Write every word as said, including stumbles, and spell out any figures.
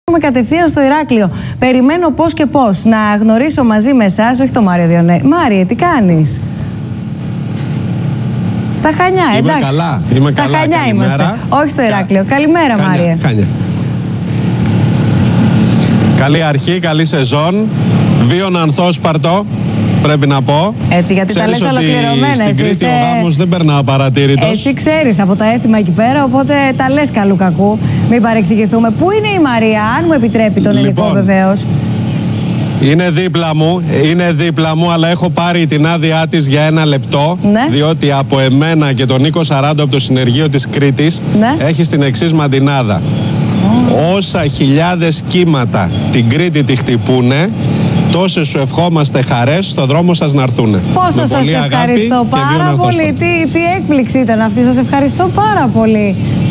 Κατευθείαν στο Ηράκλειο. Περιμένω πώς και πώς να γνωρίσω μαζί με εσάς, όχι το Μάριο Διονέ. Μάριε, τι κάνεις? Στα Χανιά, Είμαι εντάξει. καλά. Είμαι Στα καλά. Χανιά Καλημέρα. είμαστε. Όχι στο Ηράκλειο. Κα... Καλημέρα, Χανιά, Μάριε. Χανιά. Καλή αρχή, καλή σεζόν. Βίον ανθόσπαρτο, πρέπει να πω. Έτσι, γιατί ξέρεις τα λες ολοκληρωμένα. Στην εσύ Κρήτη είσαι... ο γάμος δεν περνά απαρατήρητος. Εσύ ξέρεις από τα έθιμα εκεί πέρα, οπότε τα λες καλού κακού. Μην παρεξηγηθούμε. Πού είναι η Μαρία, αν μου επιτρέπει τον Λοιπόν, υλικό βεβαίως? Είναι δίπλα μου, είναι δίπλα μου, αλλά έχω πάρει την άδειά της για ένα λεπτό. Ναι. Διότι από εμένα και τον Νίκο Σαράντο από το συνεργείο της Κρήτης, ναι, έχεις την εξής μαντινάδα. Oh. Όσα χιλιάδες κύματα την Κρήτη τη χτυπούνε, τόσες σου ευχόμαστε χαρές στο δρόμο σας να έρθουνε. Πόσο σας ευχαριστώ πάρα πολύ. Τι, τι έκπληξη ήταν αυτή. Σας ευχαριστώ πάρα πολύ.